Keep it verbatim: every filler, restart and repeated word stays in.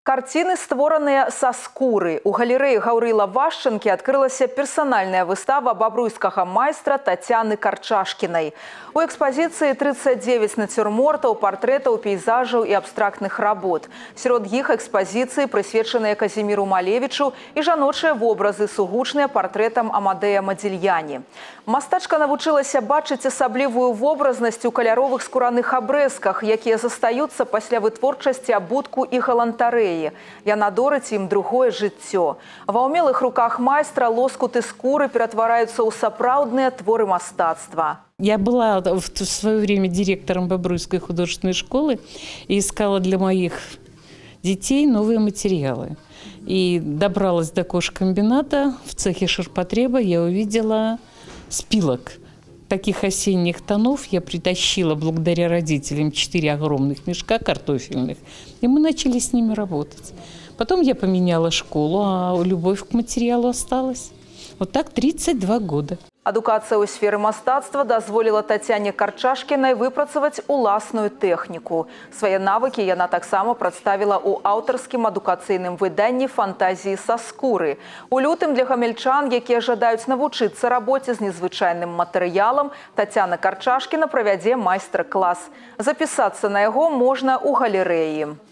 Карціны, створаныя са скуры. У галерэі Гаўрыла Вашчанкі адкрылася персанальная выстава бабруйскага майстра Тацяны Карчашкінай. У экспазіцыі тридцать девять нацюрмортаў, партрэтаў, пейзажаў і абстрактных работ. Сярод іх экспазіцыі, прысвечаныя Казіміру Малевічу, і жаночыя вобразы, сугучныя партрэтам Амадэя Мадзільяні. Мастачка навучылася бачыць асаблівую вобразнасць у каляровых скураных абрэзках, якія застаюцца пасля вытворчасці абутку і галантарэі. Яна дорыць ім другое жыццё. Ва ўмелых руках майстра лоскуты скуры ператвараюцца ў сапраўдныя творы мастацтва. Я была в свое время директором Бобруйской художественной школы и искала для моих детей новые материалы. И добралась до кожкомбината, в цехе ширпотреба я увидела спилок. Таких осенних тонов я притащила благодаря родителям четыре огромных мешка картофельных, и мы начали с ними работать. Потом я поменяла школу, а любовь к материалу осталась. Вот так тридцать два года. Адукацыя ў сферы мастацтва дазволіла Тацяне Карчашкінай выпрацаваць уласную тэхніку. Свае навыкі яна таксама прадставіла ў аўтарскім адукацыйным выданні «Фантазіі са скуры». У лютым для гамельчан, якія жадаюць навучыцца рабоце з незвычайным матэрыялам, Тацяна Карчашкіна правядзе майстар-клас. Запісацца на яго можна ў галерэі.